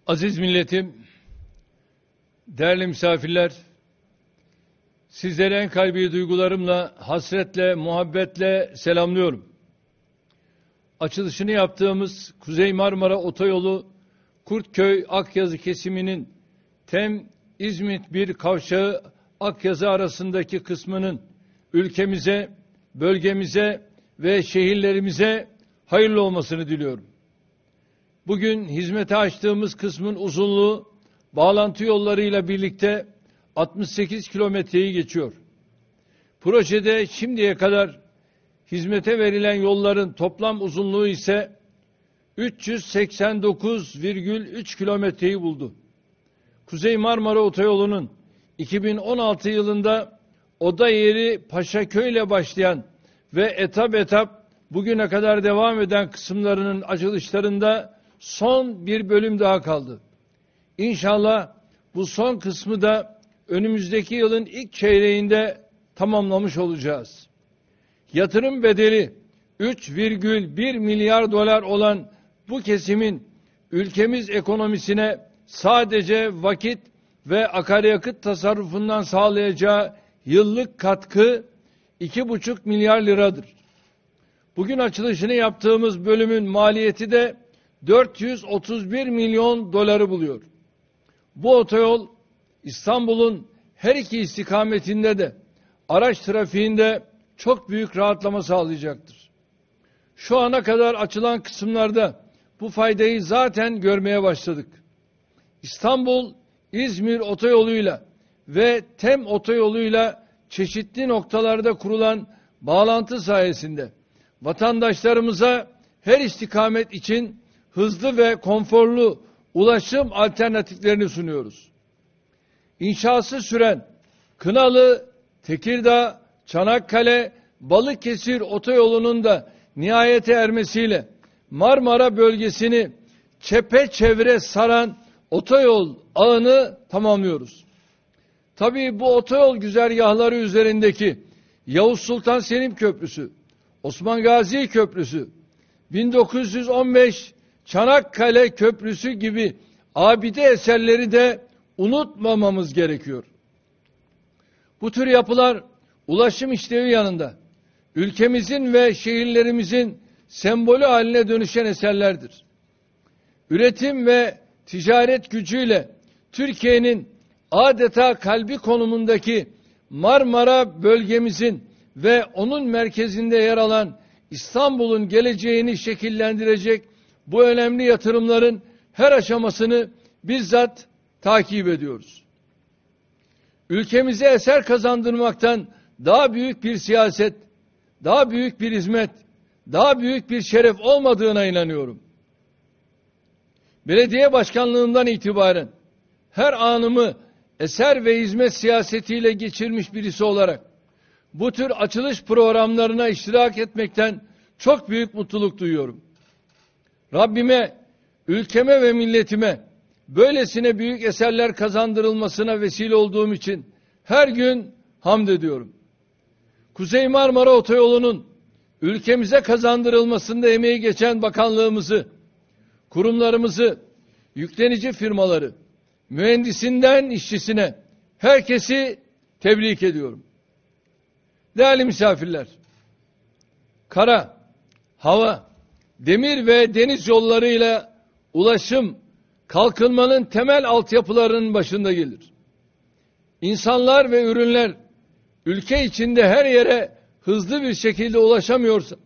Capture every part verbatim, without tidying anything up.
Aziz milletim, değerli misafirler, sizleri en kalbi duygularımla, hasretle, muhabbetle selamlıyorum. Açılışını yaptığımız Kuzey Marmara Otoyolu Kurtköy-Akyazı kesiminin Tem İzmit bir kavşağı Akyazı arasındaki kısmının ülkemize, bölgemize ve şehirlerimize hayırlı olmasını diliyorum. Bugün hizmete açtığımız kısmın uzunluğu bağlantı yollarıyla birlikte altmış sekiz kilometreyi geçiyor. Projede şimdiye kadar hizmete verilen yolların toplam uzunluğu ise üç yüz seksen dokuz virgül üç kilometreyi buldu. Kuzey Marmara Otoyolu'nun iki bin on altı yılında oda yeri Paşaköy ile başlayan ve etap etap bugüne kadar devam eden kısımlarının açılışlarında son bir bölüm daha kaldı. İnşallah bu son kısmı da önümüzdeki yılın ilk çeyreğinde tamamlamış olacağız. Yatırım bedeli üç virgül bir milyar dolar olan bu kesimin ülkemiz ekonomisine sadece vakit ve akaryakıt tasarrufundan sağlayacağı yıllık katkı iki buçuk milyar liradır. Bugün açılışını yaptığımız bölümün maliyeti de dört yüz otuz bir milyon doları buluyor. Bu otoyol İstanbul'un her iki istikametinde de araç trafiğinde çok büyük rahatlama sağlayacaktır. Şu ana kadar açılan kısımlarda bu faydayı zaten görmeye başladık. İstanbul-İzmir otoyoluyla ve Tem otoyoluyla çeşitli noktalarda kurulan bağlantı sayesinde vatandaşlarımıza her istikamet için hızlı ve konforlu ulaşım alternatiflerini sunuyoruz. İnşası süren Kınalı, Tekirdağ, Çanakkale, Balıkesir otoyolunun da nihayete ermesiyle Marmara bölgesini çepeçevre saran otoyol ağını tamamlıyoruz. Tabii bu otoyol güzergahları üzerindeki Yavuz Sultan Selim Köprüsü, Osman Gazi Köprüsü, bin dokuz yüz on beş Çanakkale Köprüsü gibi abide eserleri de unutmamamız gerekiyor. Bu tür yapılar ulaşım işlevi yanında ülkemizin ve şehirlerimizin sembolü haline dönüşen eserlerdir. Üretim ve ticaret gücüyle Türkiye'nin adeta kalbi konumundaki Marmara bölgemizin ve onun merkezinde yer alan İstanbul'un geleceğini şekillendirecek bu önemli yatırımların her aşamasını bizzat takip ediyoruz. Ülkemize eser kazandırmaktan daha büyük bir siyaset, daha büyük bir hizmet, daha büyük bir şeref olmadığına inanıyorum. Belediye başkanlığından itibaren her anımı eser ve hizmet siyasetiyle geçirmiş birisi olarak bu tür açılış programlarına iştirak etmekten çok büyük mutluluk duyuyorum. Rabbime, ülkeme ve milletime böylesine büyük eserler kazandırılmasına vesile olduğum için her gün hamd ediyorum. Kuzey Marmara Otoyolu'nun ülkemize kazandırılmasında emeği geçen bakanlığımızı, kurumlarımızı, yüklenici firmaları, mühendisinden işçisine herkesi tebrik ediyorum. Değerli misafirler, kara, hava, demir ve deniz yollarıyla ulaşım, kalkınmanın temel altyapılarının başında gelir. İnsanlar ve ürünler ülke içinde her yere hızlı bir şekilde ulaşamıyorsa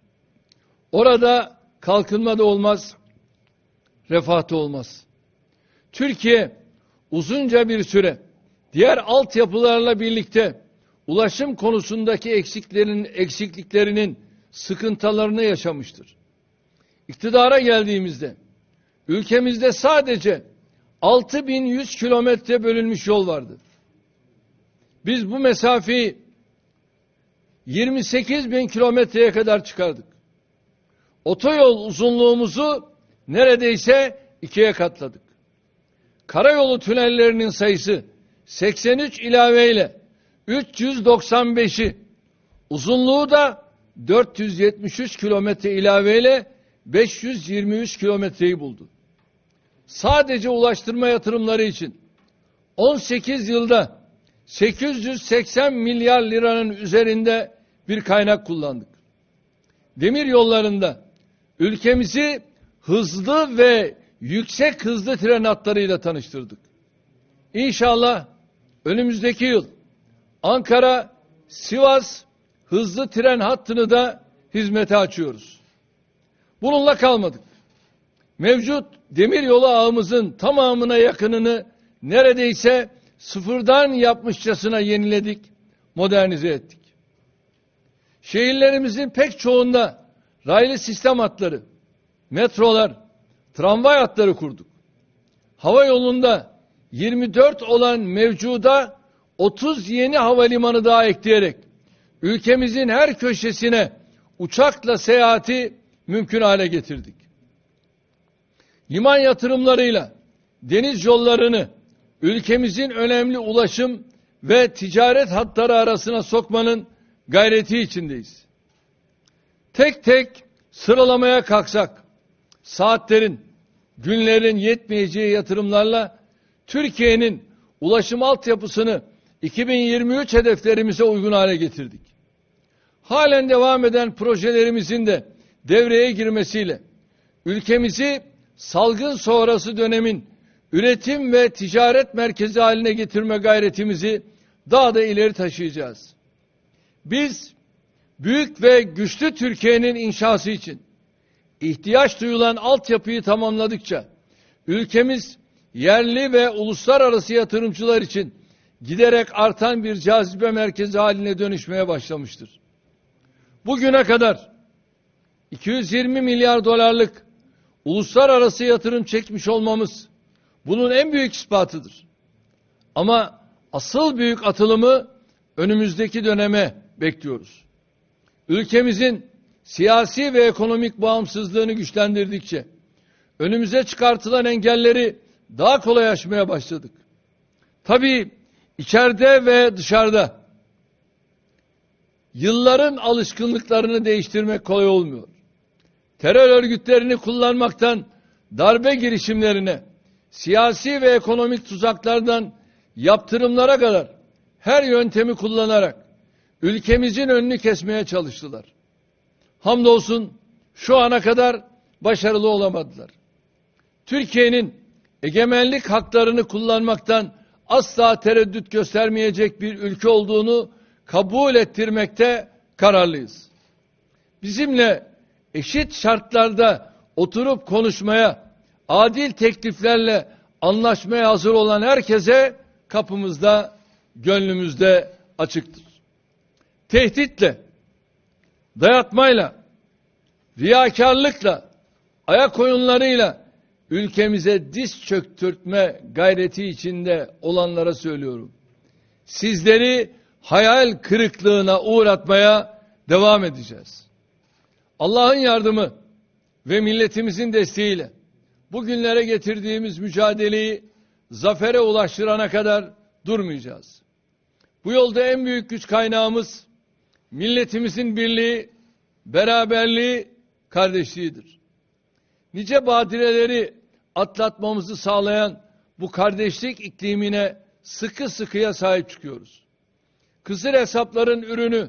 orada kalkınma da olmaz, refah da olmaz. Türkiye uzunca bir süre diğer altyapılarla birlikte ulaşım konusundaki eksiklerin, eksikliklerinin sıkıntılarını yaşamıştır. İktidara geldiğimizde ülkemizde sadece altı bin yüz kilometre bölünmüş yol vardı. Biz bu mesafeyi yirmi sekiz bin kilometreye kadar çıkardık. Otoyol uzunluğumuzu neredeyse ikiye katladık. Karayolu tünellerinin sayısı seksen üç ilaveyle üç yüz doksan beşi, uzunluğu da dört yüz yetmiş üç kilometre ilaveyle beş yüz yirmi üç kilometreyi buldu. sadece ulaştırma yatırımları için on sekiz yılda sekiz yüz seksen milyar liranın üzerinde bir kaynak kullandık. Demir yollarında ülkemizi hızlı ve yüksek hızlı tren hatlarıyla tanıştırdık. İnşallah önümüzdeki yıl Ankara-Sivas hızlı tren hattını da hizmete açıyoruz. Bununla kalmadık. Mevcut demiryolu ağımızın tamamına yakınını neredeyse sıfırdan yapmışçasına yeniledik, modernize ettik. Şehirlerimizin pek çoğunda raylı sistem hatları, metrolar, tramvay hatları kurduk. Hava yolunda yirmi dört olan mevcuda otuz yeni havalimanı daha ekleyerek ülkemizin her köşesine uçakla seyahati mümkün hale getirdik. Liman yatırımlarıyla deniz yollarını ülkemizin önemli ulaşım ve ticaret hatları arasına sokmanın gayreti içindeyiz. Tek tek sıralamaya kalksak saatlerin, günlerin yetmeyeceği yatırımlarla Türkiye'nin ulaşım altyapısını iki bin yirmi üç hedeflerimize uygun hale getirdik. Halen devam eden projelerimizin de devreye girmesiyle ülkemizi salgın sonrası dönemin üretim ve ticaret merkezi haline getirme gayretimizi daha da ileri taşıyacağız. Biz büyük ve güçlü Türkiye'nin inşası için ihtiyaç duyulan altyapıyı tamamladıkça ülkemiz yerli ve uluslararası yatırımcılar için giderek artan bir cazibe merkezi haline dönüşmeye başlamıştır. Bugüne kadar iki yüz yirmi milyar dolarlık uluslararası yatırım çekmiş olmamız bunun en büyük ispatıdır. Ama asıl büyük atılımı önümüzdeki döneme bekliyoruz. Ülkemizin siyasi ve ekonomik bağımsızlığını güçlendirdikçe önümüze çıkartılan engelleri daha kolay aşmaya başladık. Tabii içeride ve dışarıda yılların alışkanlıklarını değiştirmek kolay olmuyor. Terör örgütlerini kullanmaktan darbe girişimlerine, siyasi ve ekonomik tuzaklardan yaptırımlara kadar her yöntemi kullanarak ülkemizin önünü kesmeye çalıştılar. Hamdolsun şu ana kadar başarılı olamadılar. Türkiye'nin egemenlik haklarını kullanmaktan asla tereddüt göstermeyecek bir ülke olduğunu kabul ettirmekte kararlıyız. Bizimle eşit şartlarda oturup konuşmaya, adil tekliflerle anlaşmaya hazır olan herkese kapımızda, gönlümüzde açıktır. Tehditle, dayatmayla, riyakarlıkla, ayak oyunlarıyla ülkemize diz çöktürtme gayreti içinde olanlara söylüyorum. Sizleri hayal kırıklığına uğratmaya devam edeceğiz. Allah'ın yardımı ve milletimizin desteğiyle bugünlere getirdiğimiz mücadeleyi zafere ulaştırana kadar durmayacağız. Bu yolda en büyük güç kaynağımız milletimizin birliği, beraberliği, kardeşliğidir. Nice badireleri atlatmamızı sağlayan bu kardeşlik iklimine sıkı sıkıya sahip çıkıyoruz. Kısır hesapların ürünü,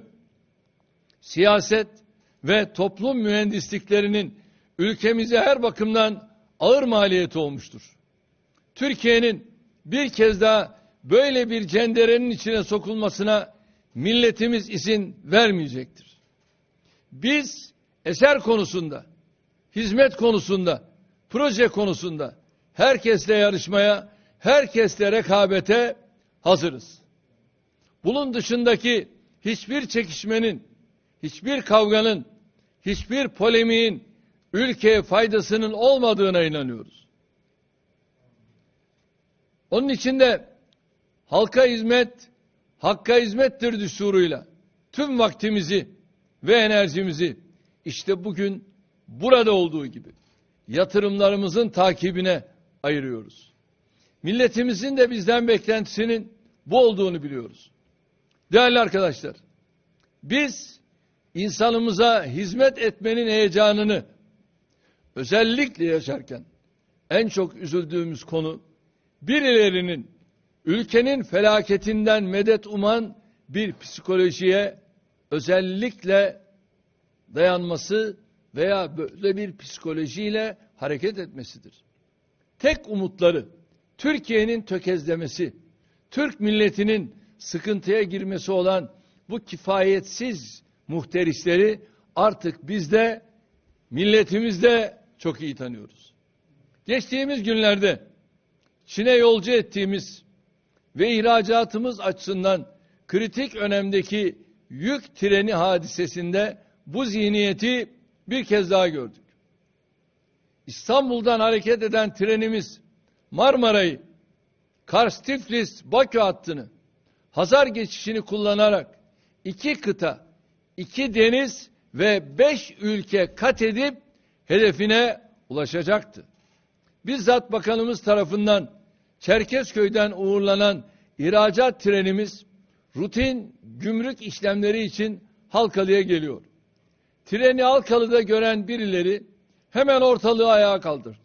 siyaset ve toplum mühendisliklerinin ülkemize her bakımdan ağır maliyeti olmuştur. Türkiye'nin bir kez daha böyle bir cenderenin içine sokulmasına milletimiz izin vermeyecektir. Biz eser konusunda, hizmet konusunda, proje konusunda herkesle yarışmaya, herkesle rekabete hazırız. Bunun dışındaki hiçbir çekişmenin, hiçbir kavganın, hiçbir polemiğin ülkeye faydasının olmadığına inanıyoruz. Onun için de halka hizmet, hakka hizmettir düsturuyla tüm vaktimizi ve enerjimizi işte bugün burada olduğu gibi yatırımlarımızın takibine ayırıyoruz. Milletimizin de bizden beklentisinin bu olduğunu biliyoruz. Değerli arkadaşlar, biz insanımıza hizmet etmenin heyecanını özellikle yaşarken en çok üzüldüğümüz konu, birilerinin ülkenin felaketinden medet uman bir psikolojiye özellikle dayanması veya böyle bir psikolojiyle hareket etmesidir. Tek umutları Türkiye'nin tökezlemesi, Türk milletinin sıkıntıya girmesi olan bu kifayetsiz muhterisleri artık biz de milletimizde çok iyi tanıyoruz. Geçtiğimiz günlerde Çin'e yolcu ettiğimiz ve ihracatımız açısından kritik önemdeki yük treni hadisesinde bu zihniyeti bir kez daha gördük. İstanbul'dan hareket eden trenimiz Marmara'yı, Kars-Tiflis-Bakü hattını, Hazar geçişini kullanarak iki kıta, iki deniz ve beş ülke kat edip hedefine ulaşacaktı. Bizzat bakanımız tarafından Çerkezköy'den uğurlanan ihracat trenimiz rutin gümrük işlemleri için Halkalı'ya geliyor. Treni Halkalı'da gören birileri hemen ortalığı ayağa kaldırdı.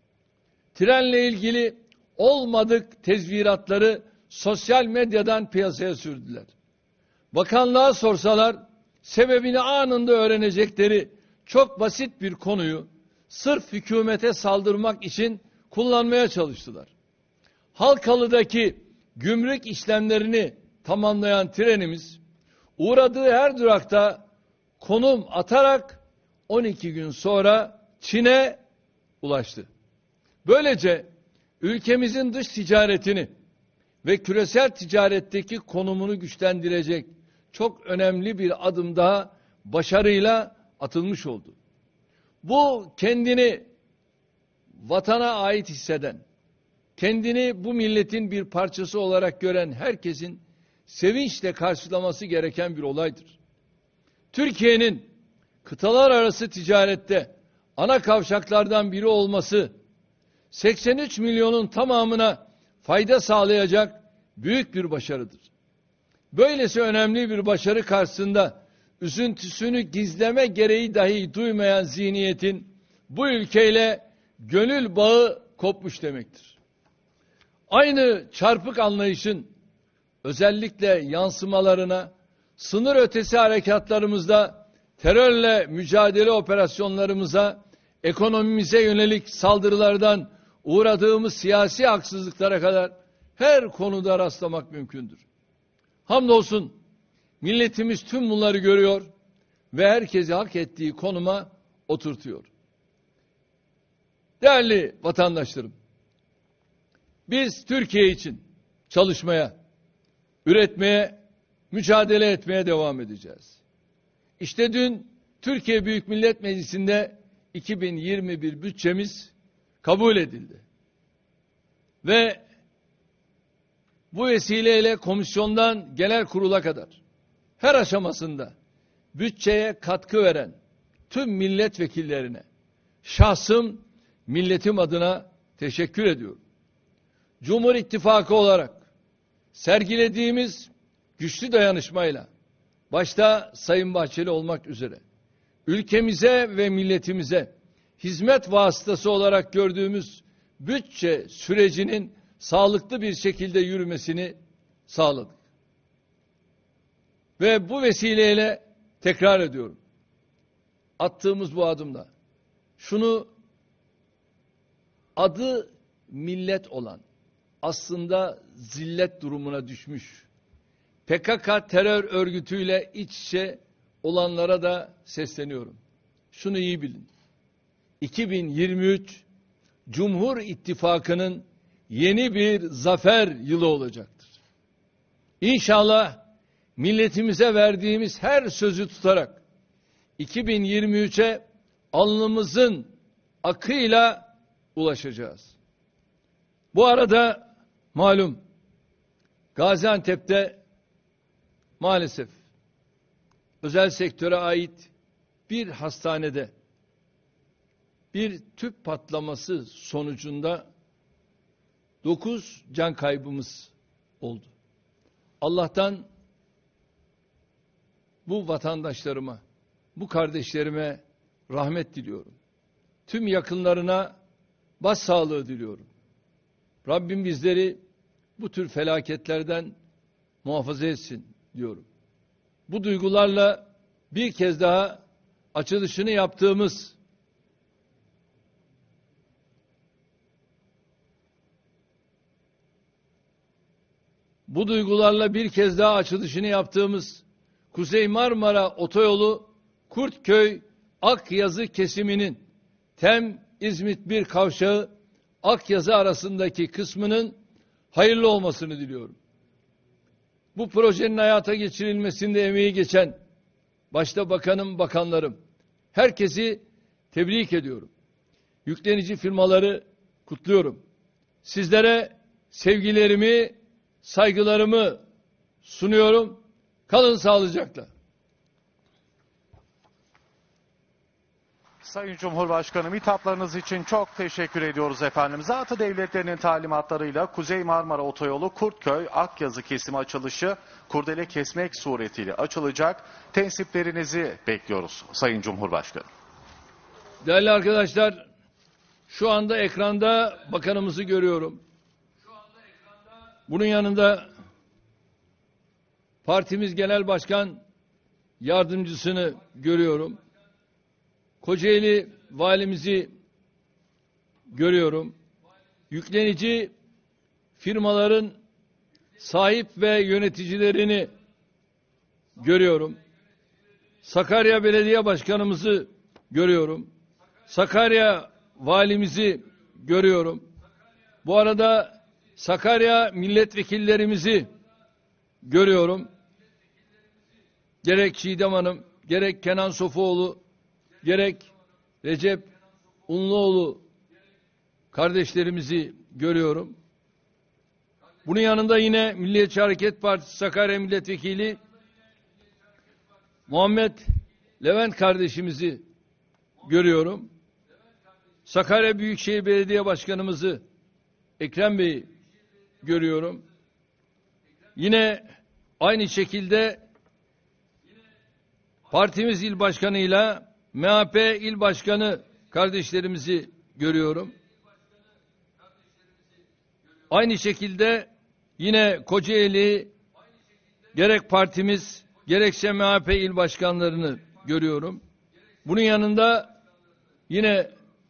Trenle ilgili olmadık tezviratları sosyal medyadan piyasaya sürdüler. Bakanlığa sorsalar sebebini anında öğrenecekleri çok basit bir konuyu sırf hükümete saldırmak için kullanmaya çalıştılar. Halkalı'daki gümrük işlemlerini tamamlayan trenimiz uğradığı her durakta konum atarak on iki gün sonra Çin'e ulaştı. Böylece ülkemizin dış ticaretini ve küresel ticaretteki konumunu güçlendirecek çok önemli bir adım daha başarıyla atılmış oldu. Bu kendini vatana ait hisseden, kendini bu milletin bir parçası olarak gören herkesin sevinçle karşılaması gereken bir olaydır. Türkiye'nin kıtalar arası ticarette ana kavşaklardan biri olması seksen üç milyonun tamamına fayda sağlayacak büyük bir başarıdır. Böylesi önemli bir başarı karşısında üzüntüsünü gizleme gereği dahi duymayan zihniyetin bu ülkeyle gönül bağı kopmuş demektir. Aynı çarpık anlayışın özellikle yansımalarına sınır ötesi harekatlarımızda, terörle mücadele operasyonlarımıza, ekonomimize yönelik saldırılardan uğradığımız siyasi haksızlıklara kadar her konuda rastlamak mümkündür. Hamdolsun milletimiz tüm bunları görüyor ve herkesi hak ettiği konuma oturtuyor. Değerli vatandaşlarım, biz Türkiye için çalışmaya, üretmeye, mücadele etmeye devam edeceğiz. İşte dün Türkiye Büyük Millet Meclisi'nde iki bin yirmi bir bütçemiz kabul edildi. Ve bu vesileyle komisyondan genel kurula kadar her aşamasında bütçeye katkı veren tüm milletvekillerine şahsım milletim adına teşekkür ediyorum. Cumhur İttifakı olarak sergilediğimiz güçlü dayanışmayla başta Sayın Bahçeli olmak üzere ülkemize ve milletimize hizmet vasıtası olarak gördüğümüz bütçe sürecinin sağlıklı bir şekilde yürümesini sağladık. Ve bu vesileyle tekrar ediyorum. Attığımız bu adımda şunu adı millet olan aslında zillet durumuna düşmüş P K K terör örgütüyle iç içe olanlara da sesleniyorum. Şunu iyi bilin. iki bin yirmi üç Cumhur İttifakı'nın yeni bir zafer yılı olacaktır. İnşallah milletimize verdiğimiz her sözü tutarak iki bin yirmi üçe alnımızın akıyla ulaşacağız. Bu arada malum Gaziantep'te maalesef özel sektöre ait bir hastanede bir tüp patlaması sonucunda dokuz can kaybımız oldu. Allah'tan bu vatandaşlarıma, bu kardeşlerime rahmet diliyorum. Tüm yakınlarına başsağlığı diliyorum. Rabbim bizleri bu tür felaketlerden muhafaza etsin diyorum. Bu duygularla bir kez daha açılışını yaptığımız bu duygularla bir kez daha açılışını yaptığımız Kuzey Marmara Otoyolu Kurtköy Akyazı kesiminin Tem İzmit bir kavşağı Akyazı arasındaki kısmının hayırlı olmasını diliyorum. Bu projenin hayata geçirilmesinde emeği geçen başta bakanım, bakanlarım, herkesi tebrik ediyorum. Yüklenici firmaları kutluyorum. Sizlere sevgilerimi, saygılarımı sunuyorum. Kalın sağlıcakla. Sayın Cumhurbaşkanım, hitaplarınız için çok teşekkür ediyoruz efendim. Zatı devletlerinin talimatlarıyla Kuzey Marmara Otoyolu Kurtköy Akyazı kesimi açılışı kurdele kesmek suretiyle açılacak. Tensiplerinizi bekliyoruz Sayın Cumhurbaşkanım. Değerli arkadaşlar, şu anda ekranda bakanımızı görüyorum. Bunun yanında partimiz genel başkan yardımcısını görüyorum. Kocaeli valimizi görüyorum. Yüklenici firmaların sahip ve yöneticilerini görüyorum. Sakarya Belediye Başkanımızı görüyorum. Sakarya valimizi görüyorum. Bu arada Sakarya milletvekillerimizi görüyorum. Gerek Çiğdem Hanım, gerek Kenan Sofuoğlu, gerek Recep Unluoğlu kardeşlerimizi görüyorum. Bunun yanında yine Milliyetçi Hareket Partisi Sakarya Milletvekili Muhammed Levent kardeşimizi görüyorum. Sakarya Büyükşehir Belediye Başkanımızı Ekrem Bey'i görüyorum. Yine aynı şekilde partimiz il başkanıyla M H P il başkanı kardeşlerimizi görüyorum. Aynı şekilde yine Kocaeli gerek partimiz gerekse M H P il başkanlarını görüyorum. Bunun yanında yine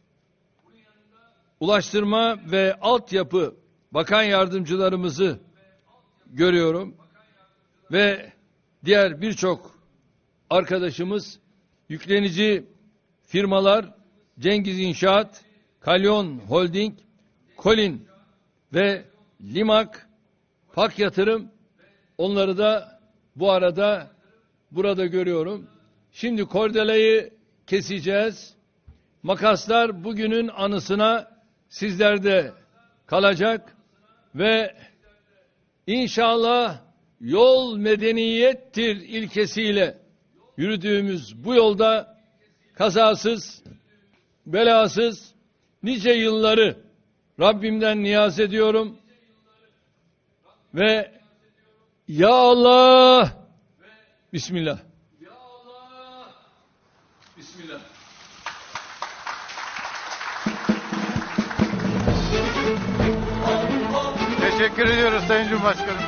Ulaştırma ve Altyapı Bakan Yardımcılarımızı görüyorum. Ve diğer birçok arkadaşımız, yüklenici firmalar, Cengiz İnşaat, Kalyon Holding, Kolin ve Limak, Pak Yatırım, onları da bu arada burada görüyorum. Şimdi kordeleyi keseceğiz. Makaslar bugünün anısına sizlerde kalacak ve inşallah yol medeniyettir ilkesiyle yürüdüğümüz bu yolda kazasız, belasız nice yılları Rabbimden niyaz ediyorum ve ya Allah, Bismillah. Ya Allah, Bismillah. Teşekkür ediyoruz Sayın Cumhurbaşkanım.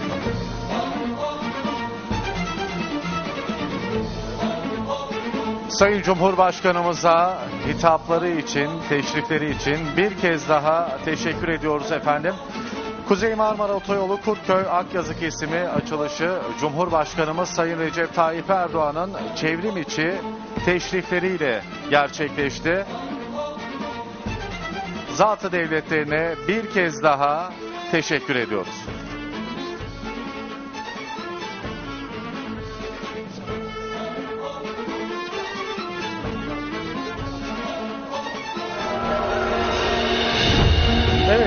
Sayın Cumhurbaşkanımıza hitapları için, teşrifleri için bir kez daha teşekkür ediyoruz efendim. Kuzey Marmara Otoyolu Kurtköy Akyazı kesimi açılışı Cumhurbaşkanımız Sayın Recep Tayyip Erdoğan'ın çevrim içi teşrifleriyle gerçekleşti. Zatı devletlerine bir kez daha teşekkür ediyoruz. Evet.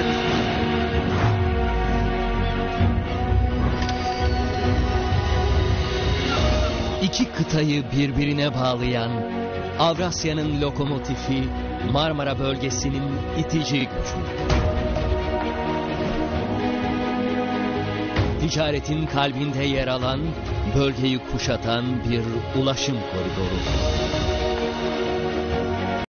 İki kıtayı birbirine bağlayan Avrasya'nın lokomotifi Marmara bölgesinin itici gücü. Ticaretin kalbinde yer alan, bölgeyi kuşatan bir ulaşım koridoru.